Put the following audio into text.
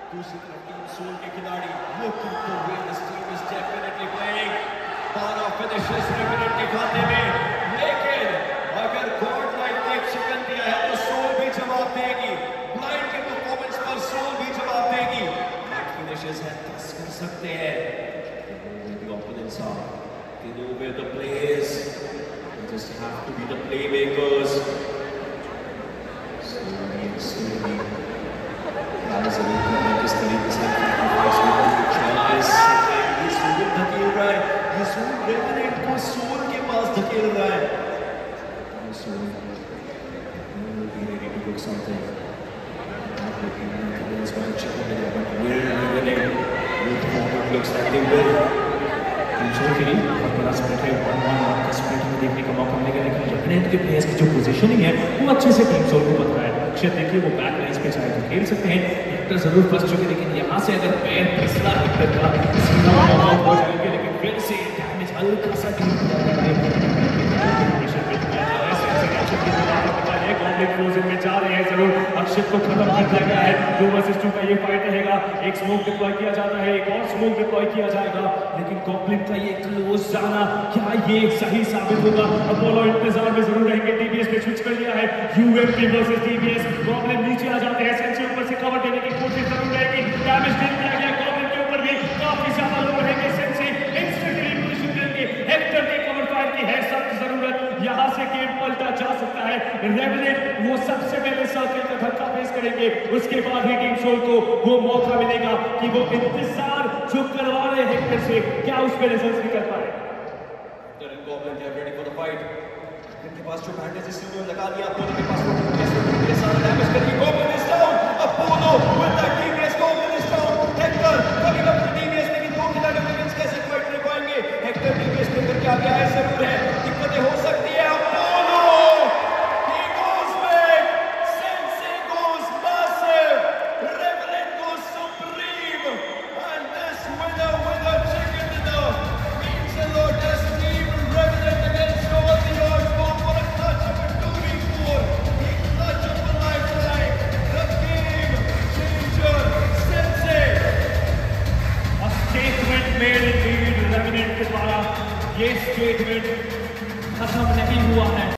दूसरी तरफ team soul के खिलाड़ी looking to win. This team is definitely playing 12 finishes रिमिनेंट के खाते में, लेकिन अगर गॉडलाइक ने चिकन दिया है तो सोल भी जवाब देगी. ब्लाइंड के परफॉर्मेंस पर सोल भी जवाब देगी. 8 फिनिशेस है, 10 कर सकते हैं. The opponents are, they know where the play is. They just have to be the playmakers. Slowly. किस तरीके से धकेल रहा है, ये सोल रेमिनेंट को सोल के पास धकेल रहा है. Soul will be ready to look something. Not looking against one chicken dinner, but will revenant. Move forward, looks like they will. सोल के लिए बहुत बड़ा स्प्लिट है, 1-1 का स्प्लिट में देखने का मौका मिलेगा, लेकिन रेमिनेंट के प्लेयर्स की जो पोजीशनिंग है वो अच्छे से टीम सोल को पता है. अक्षय देखिए वो बैक लाइंस पे चाहे तो खेल सकते हैं, हेक्टर जरूर फंस चुके, लेकिन यहाँ से अगर पैर फिसला हेक्टर का सीधा नॉकआउट हो जाएंगे, लेकिन फिर से डैमेज हल्का सा टीम क्लोजिंग में जा रहे हैं. जरूर अक्षित को खत्म कर दिया गया है. 2 वर्सेस 2 का ये फाइट रहेगा. एक स्मोक डिप्लॉय किया जाता है, एक और स्मोक डिप्लॉय किया जाएगा, लेकिन गॉब्लिन का ये क्लोज जाना क्या ये सही साबित होगा? अपोलो इंतजार में जरूर रहेंगे. टीबीएस पे स्विच कर लिया है. UMP versus TBS. गॉब्लिन नीचे आ जाते हैं, सेंसी ऊपर से कवर देने की कोशिश जरूर रहेगी. डैमेज दे दिया गया गॉब्लिन के ऊपर भी, काफी ज्यादा लोग रहेंगे. सेंसी इंस्टेंटली पोजीशन देंगे. हेक्टर ने कवर फायर की है सख्त जरूरत. यहां से गेम पलटा जा सकता है. रेमिनेंट वो सबसे पहले सर्कल का धक्का फेस करेंगे, उसके बाद ही टीम सोल को वो मौका मिलेगा कि वो इंतजार जो करवा रहे हैं हेक्टर से, क्या उस पे रिजल्ट्स निकल पाए. Goblin, they are ready for the fight. इनके पास जो बैंडेज है, लगा दिया.